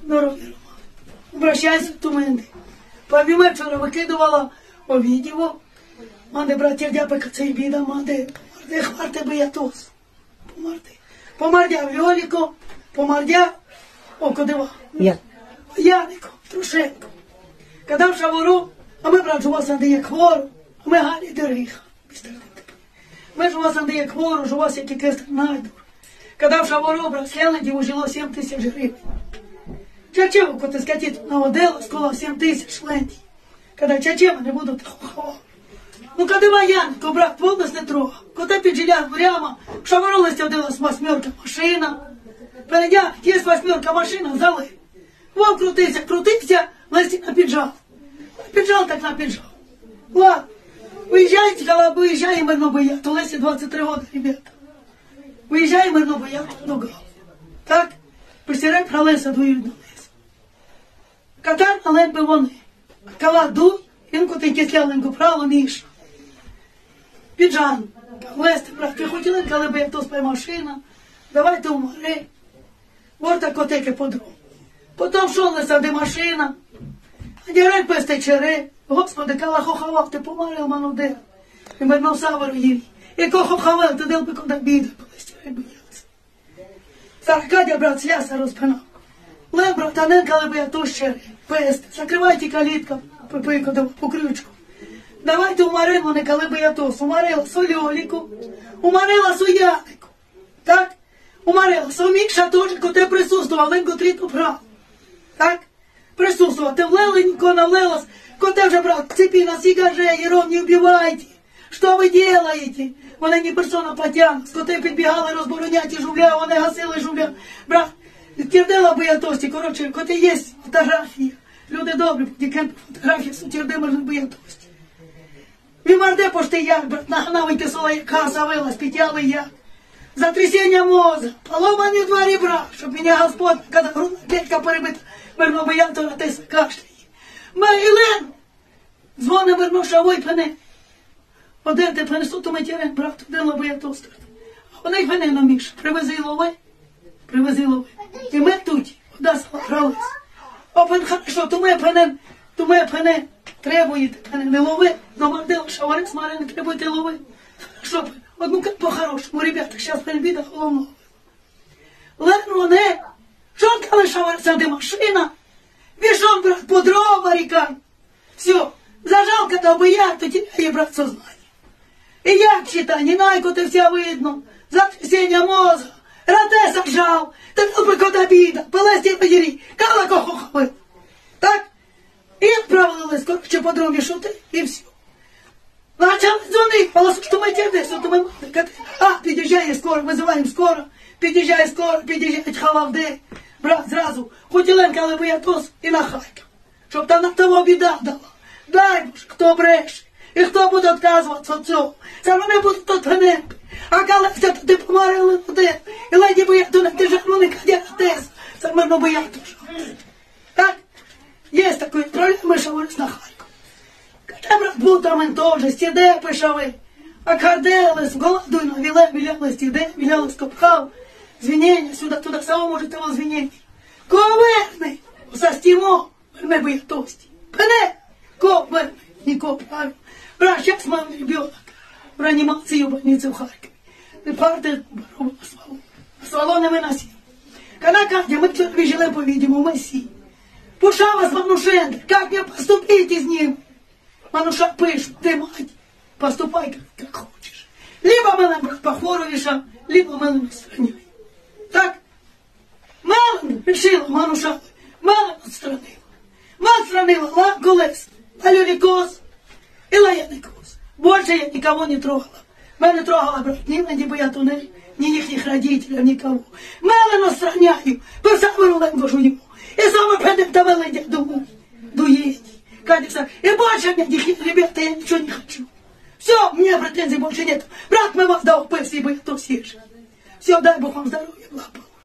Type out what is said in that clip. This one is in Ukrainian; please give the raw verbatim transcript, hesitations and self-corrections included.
Здоров'я, Роман. Обращайся до мене. Пам'ятаю, вчора викидувала у відео. Манде, браття, дяпика, цей біда, манде. Помарде, хварте би я тос. Помарде. Помардя Вьоліко, помардя Окодива. Я. Янико, Трушенко. Когда в Шавору, а ми, брат, у вас надає хвору, а ми галі деріха. Ми ж у вас надає хвору, що у вас які кестер найду. Когда в Шавору, брат, Селенді ужило сім тисяч гривень. Чачево, коли скатіть наводила, склала сім тисяч ленді. Когда чачево не будуть ховати. Ну, когда Янико, брат, волос не трогав. Коли піджиляв прямо, в Шавору листя восьмерка машина. Передя, є восьмерка машина, зали. Вон крутився, крутився, листі на піджав. Піджав так на піджав. Ладно, виїжджайте, коли виїжджає мирно боя, то Лесі двадцять три роки, ребята. Виїжджає мирно боя, до Гали. Так? Присірай про Леся двоюрідна Леся. Катар на ледь би вони. А коли дуй, він коти кисляленьку право ніж. Піджан. Лесі, брат, ти хотіли, коли би хтось пай машина, давайте у море. Вот так котеки по-другому. Потім що Леся, де машина, а дірай песте чере. Господи, коли хохавав, ти помарив мануде. І мирно саверу їй. І ко хохавав, ти дел би коли біда, полистірай боявся. Саркадя, брат, сляса розпинав. Лев, брат, а не коли би я то ще песте. Закривайте калітка, пипику, по ключку. Давайте умаримо, не коли би я то. Умарила Сольоліку, умарила Соянику. Так? Умарила Сомікша теж, коли присутствував, ленько тріту прав. Так? Присутствовал. Ты влеленько навлелась, коте вже, брат, цепи на сигаже, Ером, не убивайте. Что вы делаете? Вони не персона потягнуть. Коти підбігали розбороняти жувля, вони гасили жувля. Брат, тірдила би я тості, коротше, коти є фотографії. Люди добрі, тільки фотографії, тірди можна би я тості. Вімарде пошти як, брат, нагнавайте соло, як хасавилась, підтяли як. Затрясение мозга, поломані два ребра, щоб мене Господь, коли грудна клітка перебита, мирно би я, то на тиса кашляє. Мейлен! Дзвони мирно, шавой пене. Один ти принесу, то материн, брат, один би я то скажу. А вони й пене наміш. Привези лови, привези лови. І ми тут, вода схвалилась. Опен хорошо, то ми пене, то ми пене, требуєте пене, не лови. До мандила, шаварик, смари, не требуєте лови. Хорошо пене. Одну по-хорошему, ребята, сейчас победа головного. Ладно, не. Жонка лишалася, де машина. Вішон, брат, по дрова рікай. Все, зажал, когда бы я, то теряю, брат, сознание. И я читаю, не найку ты вся видно. Затрясение мозга. Рате зажал. Ты был бы куда обида. Полезти подери. Кала кохоховы. Так? И отправилась, короче, по дроге шуты, и все. Начали дзвонити, але що ми тягнемося, що ми мали. А, під'їжджає скоро, визиваємо скоро, під'їжджає скоро, під'їжджають халавди. Брат, зразу, хотіленька, але би я тос і на Харків. Щоб там на того біда дала. Дай Боже, хто бреше, і хто буде відказуватися від цього. Це мене буде тут пенепи. А коли це ти помарили один, і леді би я тут не держав, не кадя тез. Це мене би я теж. Так? Є такі проблеми, що вони на Харків. Каже, брат, був там він теж, стіде пишави. А каделись, голодуй на віле, віляли стіде, віляли скопхав. Звінення сюди, туди, само можете вам звінення. Кого верни? Оса стімо, верни би я тості. Пене, кого верни? Нікого правильно. Брат, зараз мав ребенок в реанімації в больниці в Харкові. І парти робили свалу. Свало не виносив. Когда Катя, мы вчера жили, по-видимому, в Масии. Пушава с Манушенко, как мне поступить из ним? Мануша пишет, ты, мать, поступай, как, как хочешь. Либо мы нам по хвору решаем, либо мы нам отстраняем. Так? Мелан решила, Мануша, Мелан отстранила. Мелан отстранила Лакулес, Алюрикоз и Лаяникоз. Больше я никого не трогала. Меня не трогала, брат, ни Ленди Боятунель, ни их родителей, никого. Мелан отстраняю, по самому ленгожу ему. И сама пойдем там Ленди думаю, дуете. Катя, и больше никаких ребята, я ничего не хочу. Все, у меня претензий больше нет. Брат, мы вас дал, спасибо, я то съешь. Все, дай Бог вам здоровья,